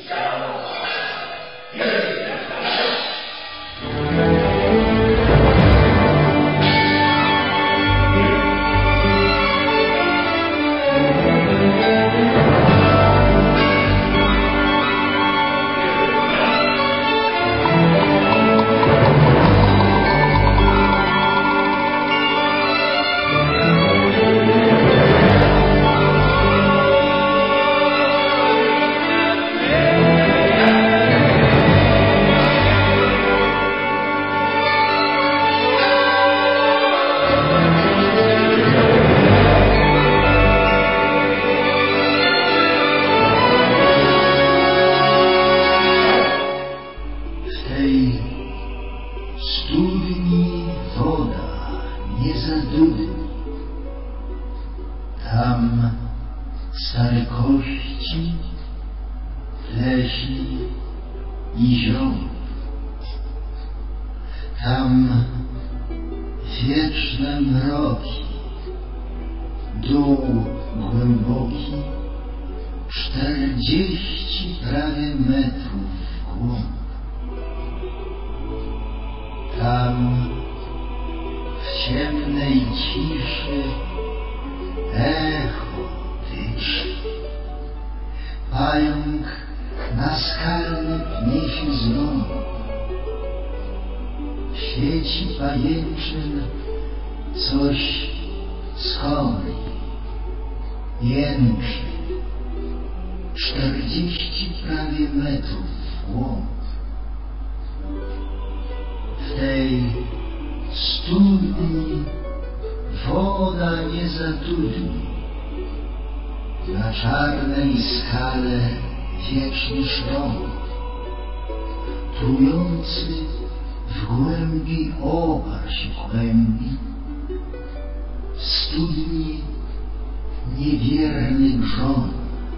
Tam stare kości, pleśń i ziom. Tam wieczne mroki, dół głęboki, 40 prawie metrów w głąb. Tam w ciemnej ciszy echo tyczy. Pająk naskalny pnie się znowu. Świeci pajęczyn coś skąd. Jęczy 40 prawie metrów w głąb. W tej studni woda nie zatudni. Na czarnej skale wieczny szron, trujący w głębi opar się kłębi. W studni niewierny grzon.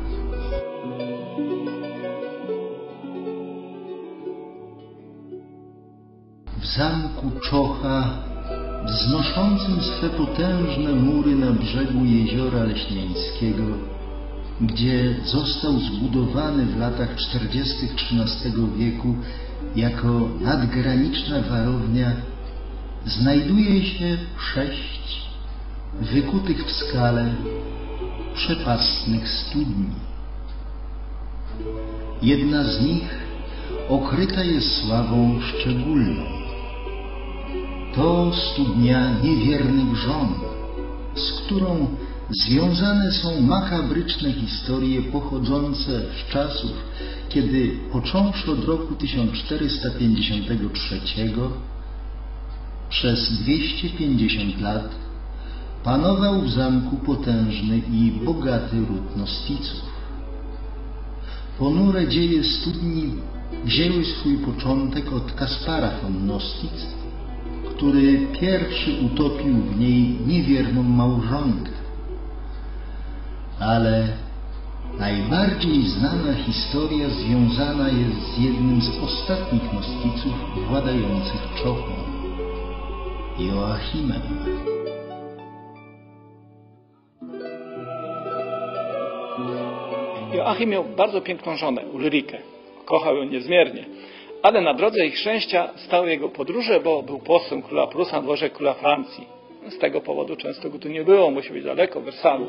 W zamku Czocha, wznoszącym swe potężne mury na brzegu jeziora Leśnieńskiego, gdzie został zbudowany w latach 40. XIII wieku jako nadgraniczna warownia, znajduje się 6 wykutych w skale przepastnych studni. Jedna z nich okryta jest sławą szczególną. To studnia niewiernych żon, z którą związane są makabryczne historie pochodzące z czasów, kiedy począwszy od roku 1453 przez 250 lat panował w zamku potężny i bogaty ród Nosticów. Ponure dzieje studni wzięły swój początek od Kaspara von Nostitz, który pierwszy utopił w niej niewierną małżonkę. Ale najbardziej znana historia związana jest z jednym z ostatnich Nosticów władających Czochą, Joachimem. Joachim miał bardzo piękną żonę, Ulrikę. Kochał ją niezmiernie. Ale na drodze ich szczęścia stały jego podróże, bo był posłem króla Prus na dworze króla Francji. Z tego powodu często go tu nie było, musi być daleko, w Wersalu.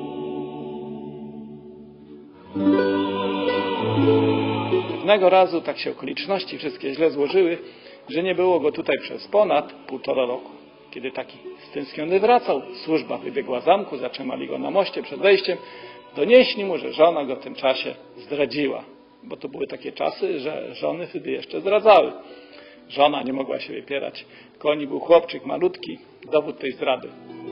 Pewnego razu tak się okoliczności wszystkie źle złożyły, że nie było go tutaj przez ponad 1,5 roku. Kiedy taki stęskniony wracał, służba wybiegła z zamku, zatrzymali go na moście przed wejściem, donieśli mu, że żona go w tym czasie zdradziła. Bo to były takie czasy, że żony wtedy jeszcze zdradzały. Żona nie mogła się wypierać. Koni był chłopczyk malutki, dowód tej zdrady.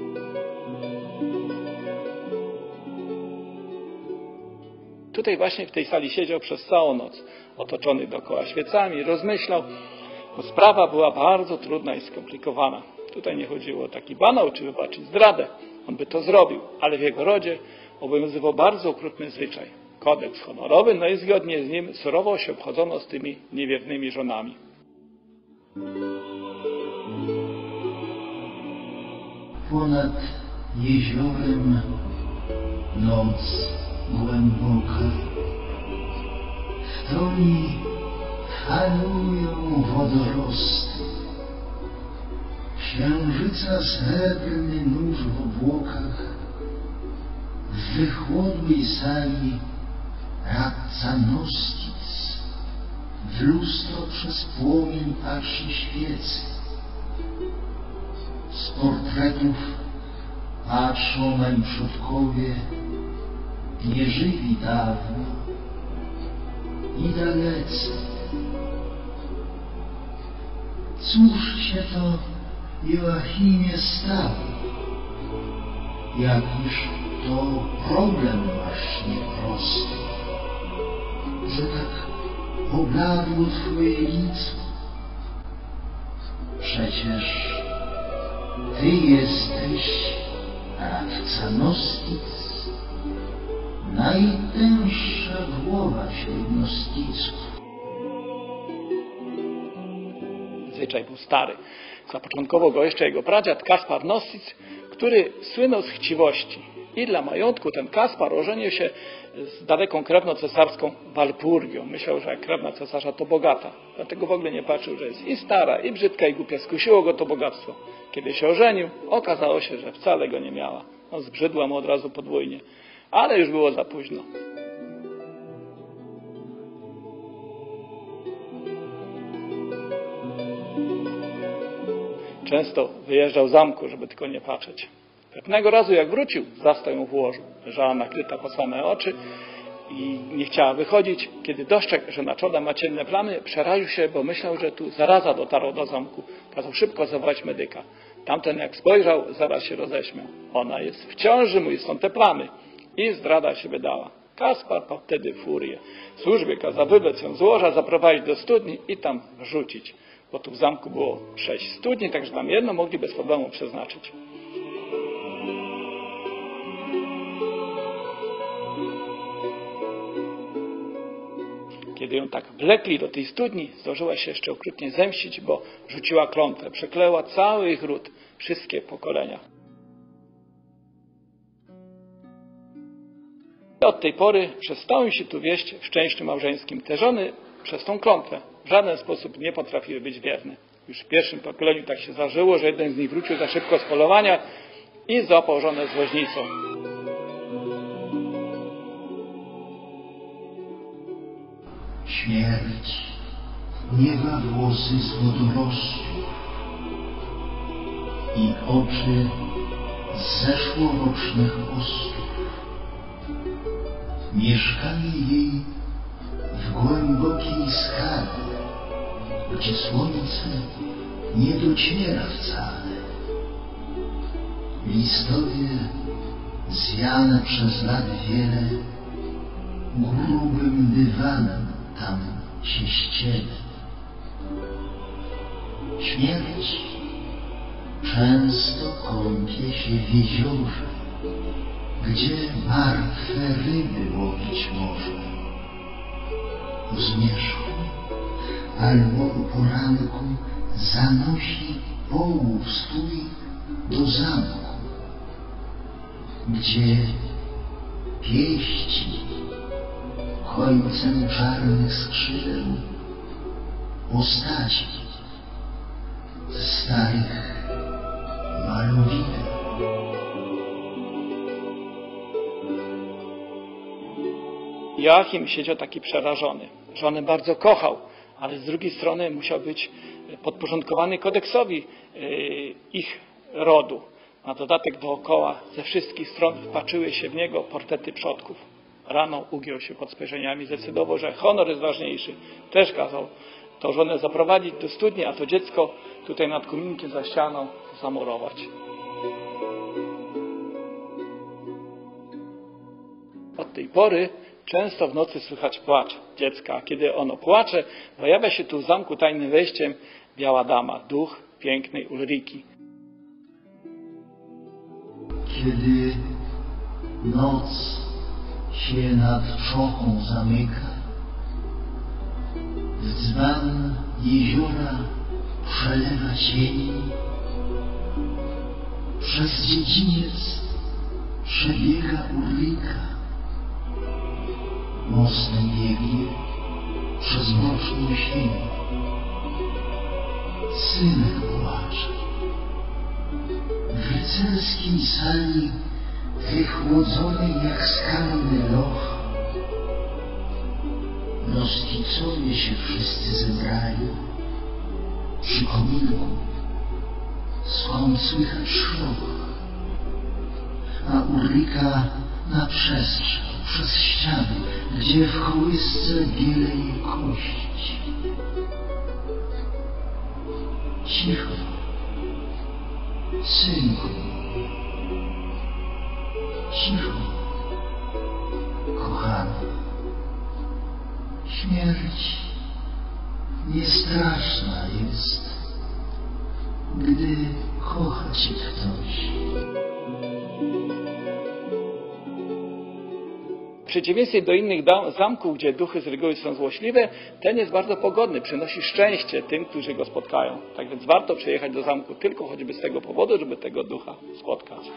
Tutaj właśnie w tej sali siedział przez całą noc, otoczony dookoła świecami, rozmyślał, bo sprawa była bardzo trudna i skomplikowana. Tutaj nie chodziło o taki banał, czy wybaczyć zdradę. On by to zrobił, ale w jego rodzie obowiązywał bardzo okrutny zwyczaj. Kodeks honorowy, no i zgodnie z nim surowo się obchodzono z tymi niewiernymi żonami. Ponad jeziorem noc głęboka. W pustyni falują wodorosty. Księżyca srebrny nóż w obłokach, w wychłodłej sali radca Nostic w lustro przez płomień patrzy świecy. Z portretów patrzą nań przodkowie, nieżywi dawno i dalecy. Cóż się to, Joachimie, stało? Jakiż to problem masz nieprosty, że tak pobladło twoje lico? Przecież ty jesteś radca Nostic, najtęższa głowa wśród Nosticów. Zwyczaj był stary. Zapoczątkował go jeszcze jego pradziad Kaspar Nostic, który słynął z chciwości. I dla majątku ten Kaspar ożenił się z daleką krewną cesarską Walpurgią. Myślał, że krewna cesarza to bogata. Dlatego w ogóle nie patrzył, że jest i stara, i brzydka, i głupia. Skusiło go to bogactwo. Kiedy się ożenił, okazało się, że wcale go nie miała. No, zbrzydła mu od razu podwójnie. Ale już było za późno. Często wyjeżdżał z zamku, żeby tylko nie patrzeć. Pewnego razu jak wrócił, zastał ją w łożu. Leżała nakryta po same oczy i nie chciała wychodzić. Kiedy dostrzegł, że na czole ma ciemne plamy, przeraził się, bo myślał, że tu zaraza dotarła do zamku. Kazał szybko zawołać medyka. Tamten jak spojrzał, zaraz się roześmiał. Ona jest w ciąży, mój są te plamy. I zdrada się wydała. Kaspar padł wtedy w furię. Służbie kazał wywlec ją z łoża, zaprowadzić do studni i tam rzucić. Bo tu w zamku było 6 studni, także tam jedno mogli bez problemu przeznaczyć. Kiedy ją tak wlekli do tej studni, zdążyła się jeszcze okrutnie zemścić, bo rzuciła klątwę. Przekleła cały ich ród, wszystkie pokolenia. I od tej pory przestały się tu wieść w szczęściu małżeńskim. Te żony przez tą klątwę w żaden sposób nie potrafiły być wierne. Już w pierwszym pokoleniu tak się zdarzyło, że jeden z nich wrócił za szybko z polowania i złapał żonę z woźnicą. Śmierć miewa włosy z wodorostu i oczy z zeszłorocznych ostów. Mieszkanie jej w głębokiej skale, gdzie słońce nie dociera wcale. Listowie, zjane przez lat wiele, grubym dywanem tam się ściele. Śmierć często kąpie się w jeziorze, gdzie martwe ryby łowić może. O zmierzchu albo o poranku zanosi połów swój do zamku, gdzie pieści końcem czarnych skrzydeł postaci starych malowideł. Joachim siedział taki przerażony. Żonę bardzo kochał, ale z drugiej strony musiał być podporządkowany kodeksowi ich rodu. Na dodatek dookoła ze wszystkich stron wpatrzyły się w niego portrety przodków. Rano ugiął się pod spojrzeniami, zdecydował, że honor jest ważniejszy. Też kazał tą żonę zaprowadzić do studni, a to dziecko tutaj nad kominkiem za ścianą zamurować. Od tej pory często w nocy słychać płacz dziecka, a kiedy ono płacze, pojawia się tu w zamku tajnym wejściem biała dama, duch pięknej Ulriki. Kiedy noc się nad czochą zamyka, w dzban jeziora przelewa cień, przez dziedziniec przebiega Ulrika. Mostem biegnie unieśnieni. Synek płacze. W rycerskim sali, wychłodzonej jak skalny loch, na szkicowie się wszyscy zebrali. Przy kominku, skąd słychać szloch, a Ulryka na przestrzał przez ściany, gdzie w kołysce bieleje kość. Cicho, synku, cicho, kochany. Śmierć niestraszna jest, gdy kocha cię ktoś. W przeciwieństwie do innych zamków, gdzie duchy z reguły są złośliwe, ten jest bardzo pogodny, przynosi szczęście tym, którzy go spotkają. Tak więc warto przyjechać do zamku tylko choćby z tego powodu, żeby tego ducha spotkać.